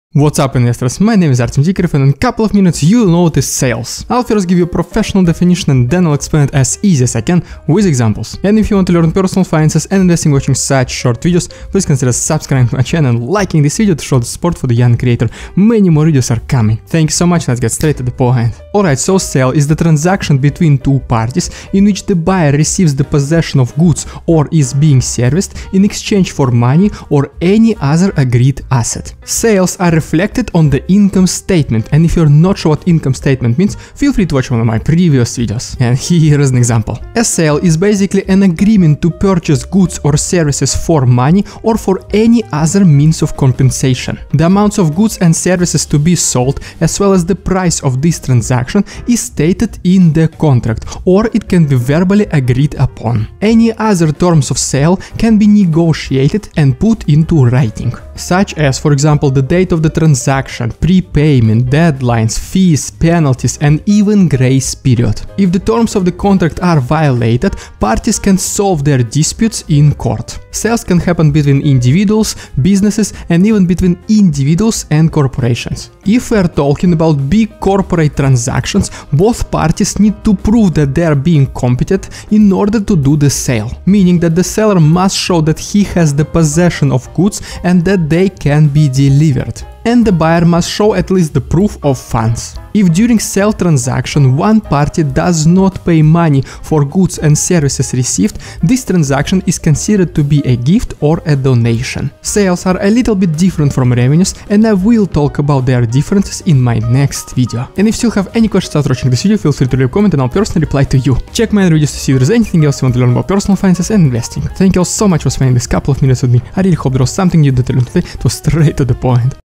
What's up investors, my name is Artem Dikrev and in a couple of minutes you'll notice sales. I'll first give you a professional definition and then I'll explain it as easy as I can with examples. And if you want to learn personal finances and investing watching such short videos, please consider subscribing to my channel and liking this video to show the support for the young creator. Many more videos are coming. Thank you so much, let's get straight to the point. Alright, so sale is the transaction between two parties in which the buyer receives the possession of goods or is being serviced in exchange for money or any other agreed asset. Sales are reflected on the income statement, and if you're not sure what income statement means, feel free to watch one of my previous videos. And here is an example. A sale is basically an agreement to purchase goods or services for money or for any other means of compensation. The amounts of goods and services to be sold, as well as the price of this transaction, is stated in the contract, or it can be verbally agreed upon. Any other terms of sale can be negotiated and put into writing, such as, for example, the date of the transaction, prepayment, deadlines, fees, penalties, and even grace period. If the terms of the contract are violated, parties can solve their disputes in court. Sales can happen between individuals, businesses, and even between individuals and corporations. If we are talking about big corporate transactions, both parties need to prove that they are being competent in order to do the sale, meaning that the seller must show that he has the possession of goods and that they can be delivered. And the buyer must show at least the proof of funds. If during sale transaction one party does not pay money for goods and services received, this transaction is considered to be a gift or a donation. Sales are a little bit different from revenues, and I will talk about their differences in my next video. And if you still have any questions after watching this video, feel free to leave a comment and I'll personally reply to you. Check my other videos to see if there's anything else you want to learn about personal finances and investing. Thank you all so much for spending this couple of minutes with me. I really hope there was something new that I learned today that was straight to the point.